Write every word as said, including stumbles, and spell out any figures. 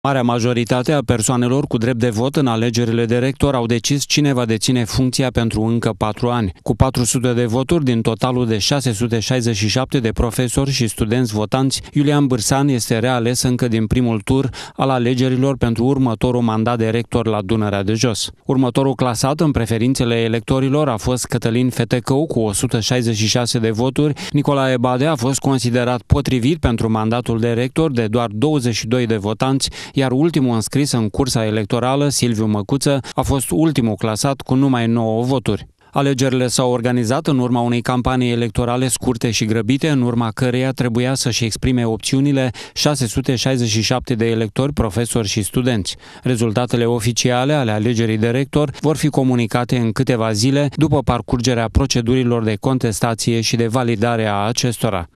Marea majoritate a persoanelor cu drept de vot în alegerile de rector au decis cine va deține funcția pentru încă patru ani. Cu patru sute de voturi din totalul de șase sute șaizeci și șapte de profesori și studenți votanți, Iulian Bârsan este reales încă din primul tur al alegerilor pentru următorul mandat de rector la Dunărea de Jos. Următorul clasat în preferințele electorilor a fost Cătălin Fetecău cu o sută șaizeci și șase de voturi. Nicolae Bade a fost considerat potrivit pentru mandatul de rector de doar douăzeci și doi de votanți, iar ultimul înscris în cursa electorală, Silviu Măcuță, a fost ultimul clasat cu numai nouă voturi. Alegerile s-au organizat în urma unei campanii electorale scurte și grăbite, în urma căreia trebuia să-și exprime opțiunile șase sute șaizeci și șapte de electori, profesori și studenți. Rezultatele oficiale ale alegerii de rector vor fi comunicate în câteva zile după parcurgerea procedurilor de contestație și de validare a acestora.